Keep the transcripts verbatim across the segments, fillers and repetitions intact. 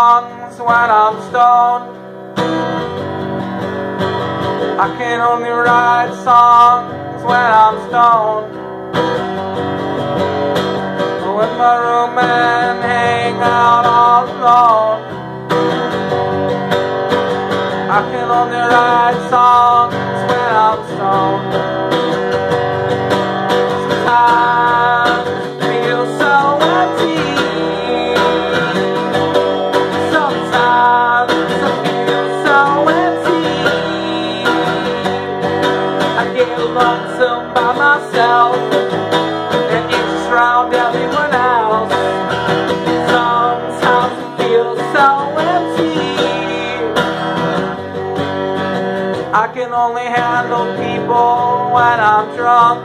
songs when I'm stoned. I can only write songs when I'm stoned. With my room and hang out all alone. I can only write songs when I'm stoned. Sometimes it feels so empty. Sometimes I feel so empty. I get lonesome by myself and anxious around everyone else. Sometimes it feels so empty. I can only handle people when I'm drunk.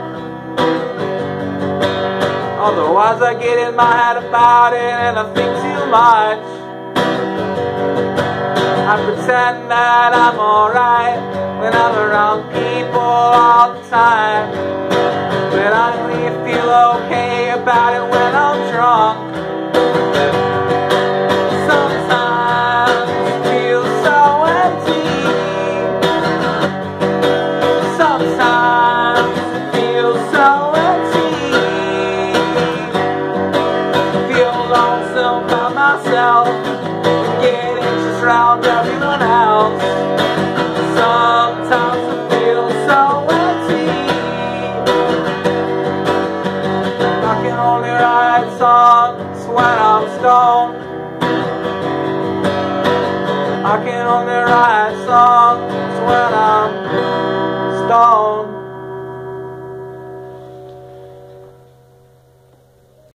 Otherwise I get in my head about it and I think too much. I pretend that I'm alright when I'm around people all the time, but I only feel okay about it when I'm drunk. Sometimes it feels so empty. Sometimes it feels so empty. Feel lonesome by myself, get anxious around everyone else. Sometimes it feels so empty. I can only write songs when I'm stoned. I can only write songs when I'm